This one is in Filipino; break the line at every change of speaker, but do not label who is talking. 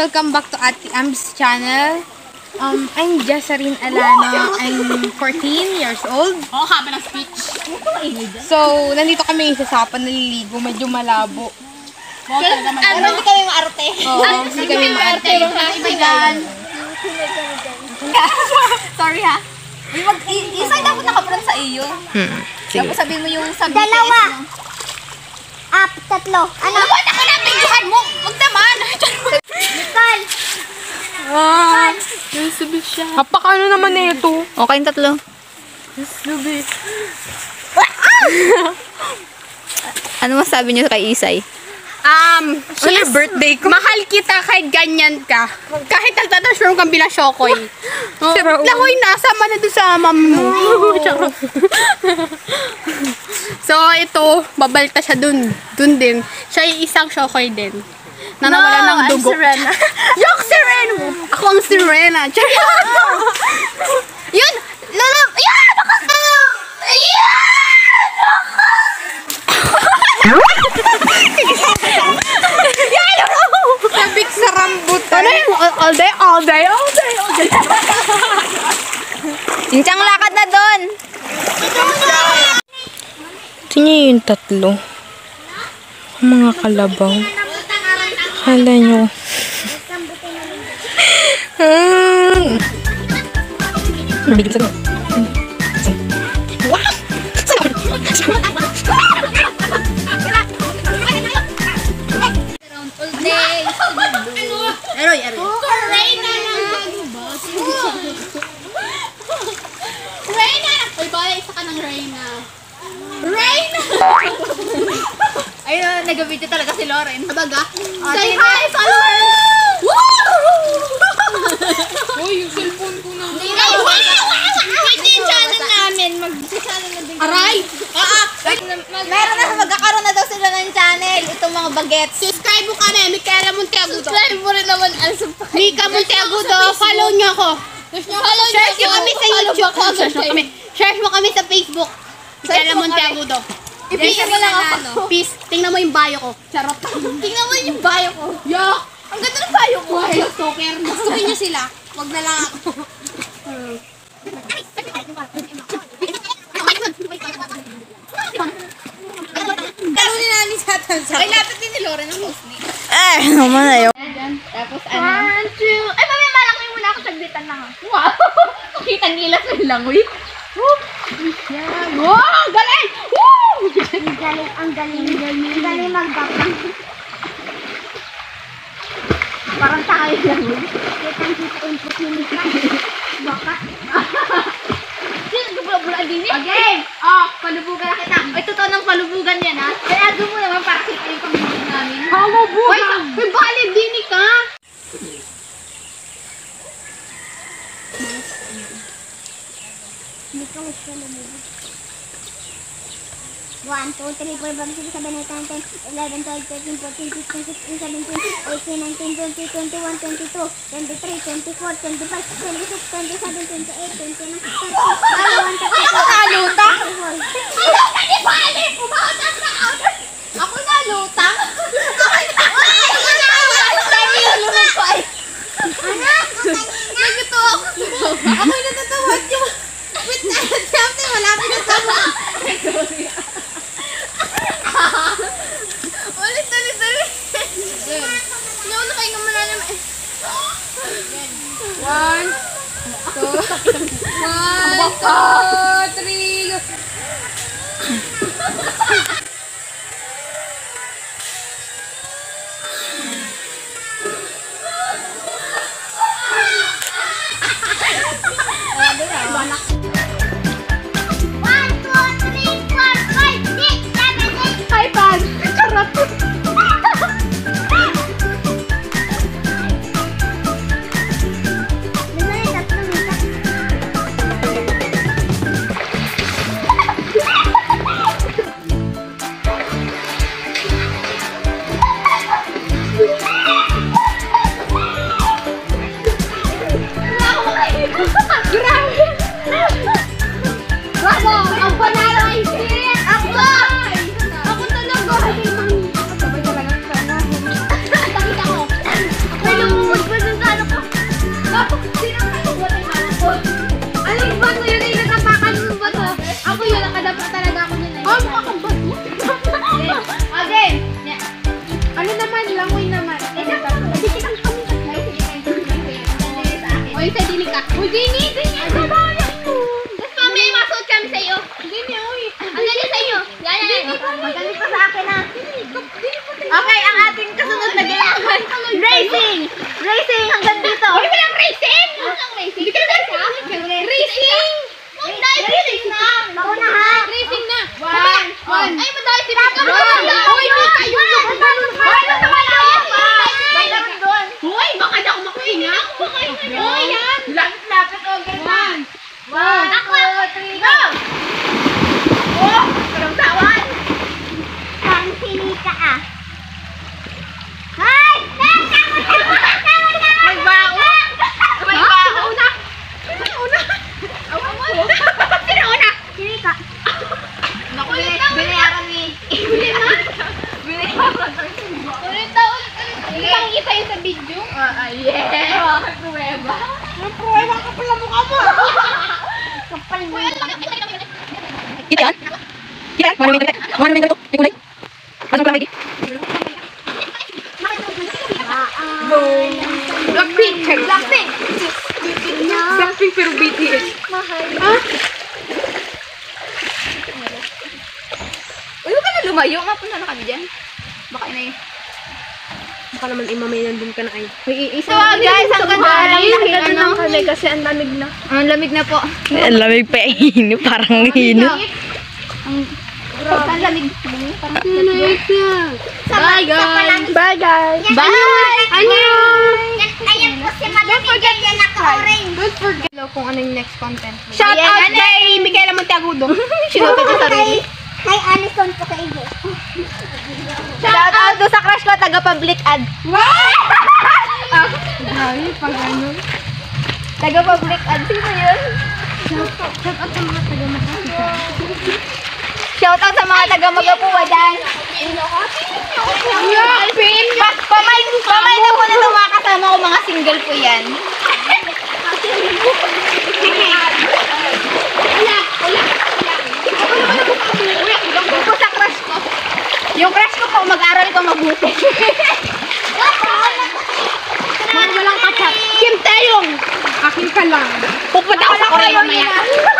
welcome back to Ate Am's channel. I'm Jesarine Alano. I'm 14 years old.
Oo, haba ng speech.
So, nandito kami sa Sapa, naliligo. Medyo malabo.
Pero hindi kami maarte.
Oo, hindi kami maarte.
Sorry ha. Isa dapat nakapront sa iyo. Tapos sabihin mo yung sa BTS.
Dalawa. Tatlo.
Ano ba? Ako na, pingguhan mo. Huwag naman.
Nicole.
Yung sabi siya. Kapakano naman na ito?
Okay, yung tatlo.
Sabi.
Ano masabi niyo kay Isay?
Yes, birthday ko. Mahal kita kahit ganyan ka. Kahit nagtatransform kang bilang Shokoy. Lakoy na, sama na doon sa mom mo. So, ito, babalta siya dun. Dun din. Siya yung isang Shokoy din. Nanawala ng dugo.
I'm Serena.
Yok, Serena! Ako ang Serena. Yun! Lalam! Yan! Sabik sa rambutan. Ano yung all day?
Cincang lakad na doon.
Ito niya yung tatlo. Mga kalabaw. Kala nyo. Bilis na.
Ayun, nag-video talaga si Lauren.
Abaga.
Say hi, followers!
Uy, yung cellphone ko na.
Pwede yung channel namin. Mag-channel na din.
Aray!
Meron na, magkakaroon na daw sila ng channel. Itong mga bagets.
Subscribe mo kami, Micaela Monteagudo.
Subscribe mo rin naman.
Mika Monteagudo, follow nyo ako. Share nyo kami sa YouTube. Share mo kami sa Facebook. Micaela Monteagudo.
Ipisa mo lang ako.
Peace. Tingnan mo yung bio ko. Charot.
Tingnan mo yung bio ko.
Yuck!
Ang ganda ng bio ko.
Hello, stalker. Gustuhin nyo sila. Wag na lang ako. Talunin namin sa tansa.
Ay, lapit din ni Lauren ang mostly.
naman na yun.
Tapos ano? 1, 2. Ay, mami, malaki muna ako. Sagbitan lang. Wow! Nakita nila sa langoy.
Wow! Galing! Woo!
Ang galing magbabang.
Parang tayo lang.
Kitang-kita yung pusinis na. Baka.
Sino nagbubulaan din eh?
Okay!
Palubugan na kita. Ay, totoo ng palubugan yan ha. Kaya doon mo naman para kita yung pamilya namin.
Palubugan! May bali din ka!
Hindi ko gusto lumubog. 1, 2, 3, 4, 5, 6, 7, 8, 9, 10, 11, 12, 13, 14, 15, 16, 17, 18, 19, 20, 21, 22, 23, 24, 25, 26, 27, 28, 29, 30, 31, 32,
Nalutang?
Hindi bali! Pumautang na ako!
Ako nalutang? Nagito ako. Ako'y natatawad yung... Wait, Siyempre, malapit na tawa. Ulit. Ngayon na kayo nga malalim.
1, 2, 3, Jenny ka. Uy, Jenny! Tapos mamaya masuot kami sa'yo. Jenny, uy. Ang galing sa'yo. Yan.
Magaling pa sa akin ha. Okay, ang ating kasunod na game. Racing! Racing hanggang dito.
Uy, walang racing! Hindi ka na racing! Racing na!
Mauna ha.
Racing na!
One.
Ay, madali si Mika!
Uy,
Hoy, baka na ako makahinga. Hoy, yan.
Lapit o ganyan. 1, 2, 3, go!
Oh, parang tawan.
Pang pili ka ah. Hay!
May bao. May bao.
Sino una?
Pili ka.
Naku, binayaran ni. Binayaran.
Ulit. Isang isa yun sa video.
Yeah. Pruweba.
Ang pruweba ka pala mukha mo.
Kapal mo.
Kita yan? Kita yan? Mana may ganito? Mana may ganito? May kulay? Pasok lang lagi?
Blackpink. Blackpink pero BTS.
Mahal.
Uy, huwag ka na lumayo. Mapunta na kami dyan. Baka na yun.
Baka naman imamay nandun ka na ay.
So guys, hanggang doon lang
kami kasi ang lamig na.
Ang lamig na po.
Ang lamig pa init. Parang init.
Ang lamig.
Bye guys.
Bye guys.
Bye!
Ayan po si Madam Miguel yan naka-orange.
Don't forget kung ano yung next content.
Shout out kay Micaela Monteagudo. Sinuto ko sarili.
Kay Alison po kay Ibo.
Shout out do sa crush ko, taga public ad.
Ay, pag ano.
Taga public ad. Sino yun?
Shout out sa mga taga-Makati.
Shout out sa mga taga Magapuwa dyan. Pamay na po na ito mga kasama ko, mga single po yan. Ako sa crush ko. Yung crush ko po, mag-aral ko mabuti.
Walang kachat. Kim Taeyong. Akin ka lang.
Pupunta ako sa Korea mamaya.